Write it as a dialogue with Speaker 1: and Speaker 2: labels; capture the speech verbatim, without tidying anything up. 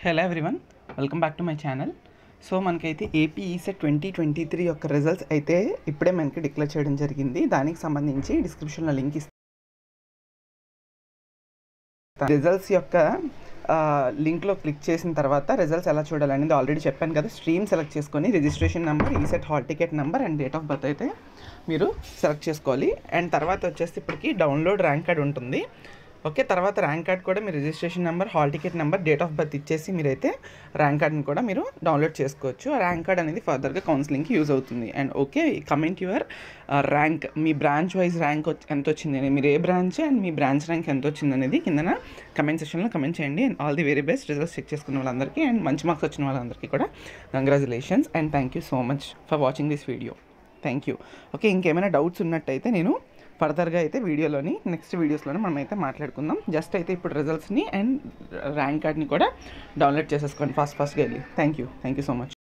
Speaker 1: Hello everyone, welcome back to my channel. So మనకైతే AP ECET twenty twenty three యొక్క results అయితే ఇప్పుడే మనకి డిక్లేర్ చేయడం జరిగింది. దానికి సంబంధించి డిస్క్రిప్షన్లో లింక్ ఇస్తాను. రిజల్ట్స్ యొక్క లింక్లో క్లిక్ చేసిన తర్వాత రిజల్ట్స్ ఎలా చూడాలనేది ఆల్రెడీ చెప్పాను కదా. స్ట్రీమ్ సెలెక్ట్ చేసుకొని registration number, ECET hall ticket number and date of birth అయితే మీరు సెలెక్ట్ చేసుకోవాలి. అండ్ తర్వాత వచ్చేసి ఇప్పటికి డౌన్లోడ్ ర్యాంక్ కార్డ్ ఉంటుంది. ఓకే, తర్వాత ర్యాంక్ కార్డ్ కూడా మీరు registration number, hall ticket number, date of birth ఇచ్చేసి మీరైతే ర్యాంక్ కార్డ్ని కూడా మీరు డౌన్లోడ్ చేసుకోవచ్చు. ఆ ర్యాంక్ కార్డ్ అనేది ఫర్దర్గా కౌన్సిలింగ్కి యూజ్ అవుతుంది. And okay, comment your rank, మీ బ్రాంచ్ వైజ్ ర్యాంక్ ఎంత వచ్చింది అనేది, మీరు ఏ బ్రాంచ్ అండ్ మీ బ్రాంచ్ ర్యాంక్ ఎంత వచ్చింది అనేది కింద కమెంట్ సెక్షన్లో కమెంట్ చేయండి. And all the very best results check చేసుకున్న వాళ్ళందరికీ అండ్ మంచి మార్క్స్ వచ్చిన వాళ్ళందరికీ కూడా congratulations and thank you so much for watching this video. Thank you. Okay, ఇంకేమైనా డౌట్స్ ఉన్నట్టయితే నేను ఫర్దర్గా అయితే వీడియోలోని నెక్స్ట్ వీడియోస్లోనే మనం అయితే మాట్లాడుకుందాం. జస్ట్ అయితే ఇప్పుడు రిజల్ట్స్ని అండ్ ర్యాంక్ కార్డ్ని కూడా డౌన్లోడ్ చేసేసుకోండి ఫాస్ట్ ఫాస్ట్గా వెళ్ళి. Thank you thank you so much.